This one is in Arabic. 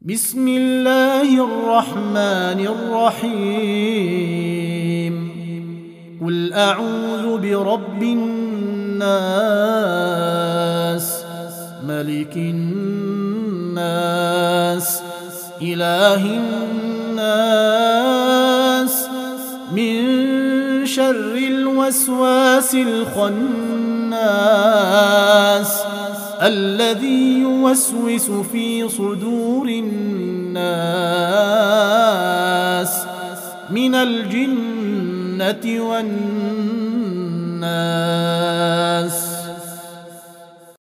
بسم الله الرحمن الرحيم قل أعوذ برب الناس ملك الناس إله الناس من شر الوسواس الخناس الذي يوسوس في صدور الناس من الجنة والناس.